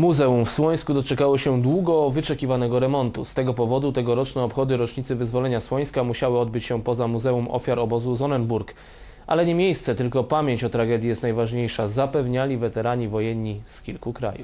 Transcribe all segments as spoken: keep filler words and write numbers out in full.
Muzeum w Słońsku doczekało się długo wyczekiwanego remontu. Z tego powodu tegoroczne obchody rocznicy wyzwolenia Słońska musiały odbyć się poza Muzeum Ofiar Obozu Sonnenburg. Ale nie miejsce, tylko pamięć o tragedii jest najważniejsza, zapewniali weterani wojenni z kilku krajów.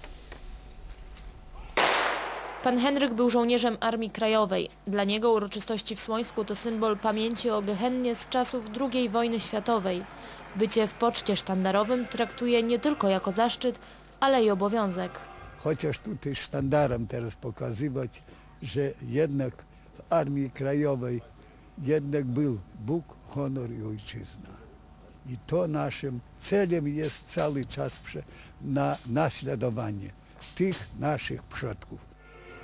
Pan Henryk był żołnierzem Armii Krajowej. Dla niego uroczystości w Słońsku to symbol pamięci o Gehennie z czasów drugiej wojny światowej. Bycie w poczcie sztandarowym traktuje nie tylko jako zaszczyt, ale i obowiązek. Chociaż tutaj sztandarem teraz pokazywać, że jednak w Armii Krajowej jednak był Bóg, honor i ojczyzna. I to naszym celem jest cały czas na naśladowanie tych naszych przodków.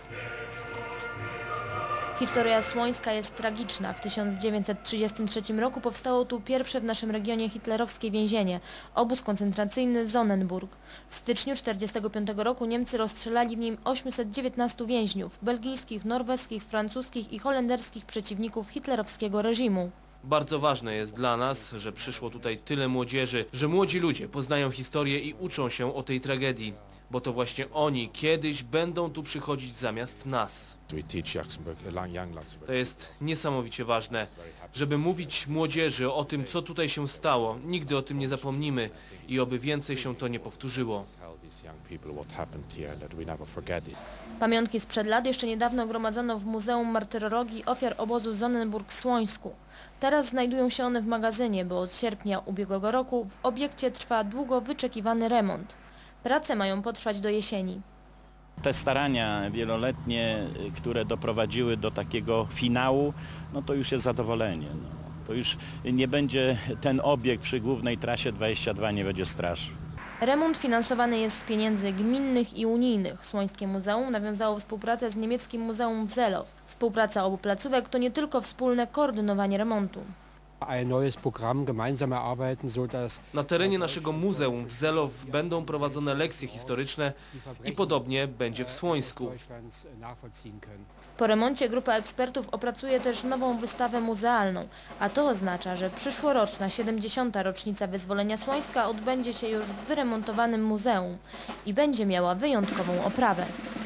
Historia Słońska jest tragiczna. W tysiąc dziewięćset trzydziestym trzecim roku powstało tu pierwsze w naszym regionie hitlerowskie więzienie, obóz koncentracyjny Sonnenburg. W styczniu tysiąc dziewięćset czterdziestego piątego roku Niemcy rozstrzelali w nim osiemset dziewiętnastu więźniów, belgijskich, norweskich, francuskich i holenderskich przeciwników hitlerowskiego reżimu. Bardzo ważne jest dla nas, że przyszło tutaj tyle młodzieży, że młodzi ludzie poznają historię i uczą się o tej tragedii, bo to właśnie oni kiedyś będą tu przychodzić zamiast nas. To jest niesamowicie ważne, żeby mówić młodzieży o tym, co tutaj się stało. Nigdy o tym nie zapomnimy i oby więcej się to nie powtórzyło. Pamiątki sprzed lat jeszcze niedawno gromadzono w Muzeum Martyrologii Ofiar Obozu Sonnenburg w Słońsku. Teraz znajdują się one w magazynie, bo od sierpnia ubiegłego roku w obiekcie trwa długo wyczekiwany remont. Prace mają potrwać do jesieni. Te starania wieloletnie, które doprowadziły do takiego finału, no to już jest zadowolenie. No. To już nie będzie ten obiekt przy głównej trasie dwadzieścia dwa, nie będzie straszył. Remont finansowany jest z pieniędzy gminnych i unijnych. Słońskie Muzeum nawiązało współpracę z niemieckim Muzeum w Seelow. Współpraca obu placówek to nie tylko wspólne koordynowanie remontu. Na terenie naszego muzeum w Seelow będą prowadzone lekcje historyczne i podobnie będzie w Słońsku. Po remoncie grupa ekspertów opracuje też nową wystawę muzealną, a to oznacza, że przyszłoroczna siedemdziesiąta rocznica wyzwolenia Słońska odbędzie się już w wyremontowanym muzeum i będzie miała wyjątkową oprawę.